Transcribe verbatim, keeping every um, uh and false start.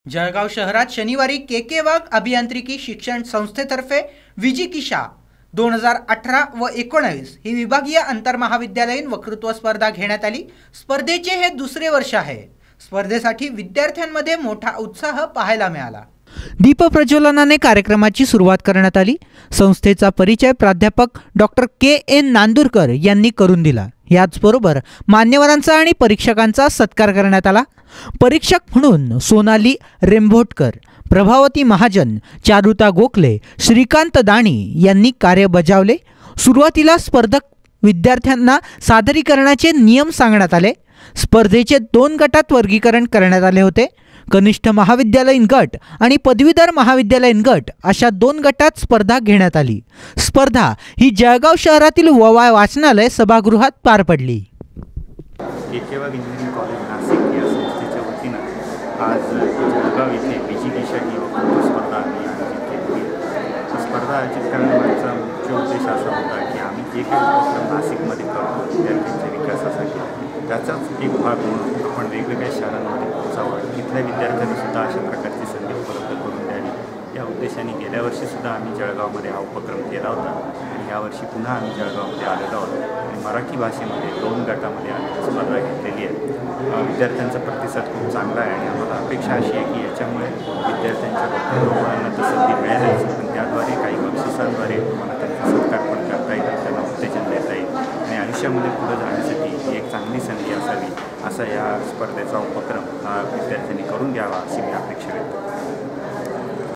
जळगाव शहरात शनिवारी के के वाघ अभियांत्रिकी शिक्षण संस्थेतर्फे विजिकिशा दोन हजार अठरा व एकोणावीस ही विभागीय आंतरमहाविद्यालयीन वक्तृत्व स्पर्धा घेण्यात आली। स्पर्धेचे हे दुसरे वर्ष आहे। स्पर्धेसाठी विद्यार्थ्यांमध्ये मोठा उत्साह पाहायला मिळाला। दीप प्रज्वलनाने कार्यक्रमाची सुरुवात करण्यात आली। संस्थेचा परिचय प्राध्यापक डॉक्टर के एन नांदुरकर यांनी करून दिला। याचबरोबर मान्यवरांचा आणि परीक्षकांचा सत्कार करण्यात आला। परीक्षक म्हणून सोनाली रेंभोटकर, प्रभावती महाजन, चारुता गोखले, श्रीकांत दाणी यांनी कार्य बजावले। सुरुवातीला स्पर्धक विद्यार्थ्यांना सादरीकरणाचे नियम सांगण्यात आले। स्पर्धेचे दोन गटात वर्गीकरण करण्यात आले होते। कनिष्ठ महाविद्यालयीन गट आणि पदवीधर महाविद्यालयीन गट अशा दोन गटात स्पर्धा घेण्यात आली। स्पर्धा ही जळगाव शहरातील ववाय वाचनालय सभागृहात पार पडली। K K Wagh engineering college Nashik या संस्थेच्या वतीनं आज जळगाव येथे विजिकिशा ही वक्तृत्व स्पर्धा आम्ही आयोजित केली। स्पर्धा आयोजित करण्याचा मुख्य उद्देश असा होता की आम्ही जे काही उपक्रम नाशिकमध्ये करतो विद्यार्थ्यांच्या विकासासाठी त्याचाच एक भाग म्हणून आपण वेगवेगळ्या शहरांमध्ये पोहोचावं, तिथल्या विद्यार्थ्यांनी सुद्धा अशा प्रकारची संधी उपलब्ध करून द्यावी या उद्देशाने गेल्या वर्षीसुद्धा आम्ही जळगावमध्ये हा उपक्रम केला होता आणि यावर्षी पुन्हा आम्ही जळगावमध्ये आलेलो आहोत आणि मराठी भाषेमध्ये दोन गटामध्ये आम्ही स्पर्धा घेतलेली आहे। विद्यार्थ्यांचा प्रतिसाद खूप चांगला आहे आणि आम्हाला अपेक्षा अशी आहे की याच्यामुळे विद्यार्थ्यांच्या मुलांना तर संधी मिळालीच, पण त्याद्वारे काही बक्षिसांद्वारे मला त्यांचा सत्कार पण करता येईल, त्यांना उत्तेजन देता येईल आणि आयुष्यामध्ये पुढे जाण्यासाठी ही एक चांगली संधी असावी असा या स्पर्धेचा उपक्रम विद्यार्थ्यांनी करून घ्यावा अशी मी अपेक्षा व्यक्त करतो।